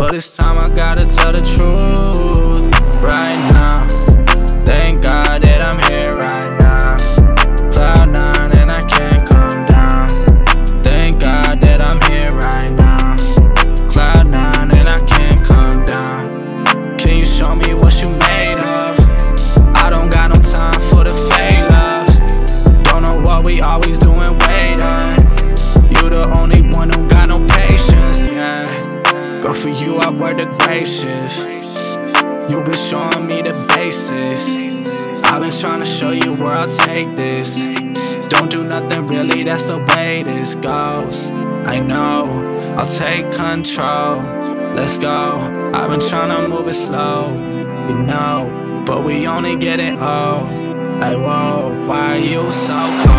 but this time I gotta tell the truth. Right now, thank God that I'm here right now. Cloud 9 and I can't come down. Thank God that I'm here right now. Cloud 9 and I can't come down. Can you show me what you made of? I don't got no time for the fake love. Don't know what we always doing waiting. You the only one who got no patience, yeah. Go for you, I wear the gracious. You been showing me the basics. I've been trying to show you where I'll take this. Don't do nothing really, that's the way this goes. I know, I'll take control. Let's go, I've been trying to move it slow, you know, but we only get it old. Like whoa, why are you so cold?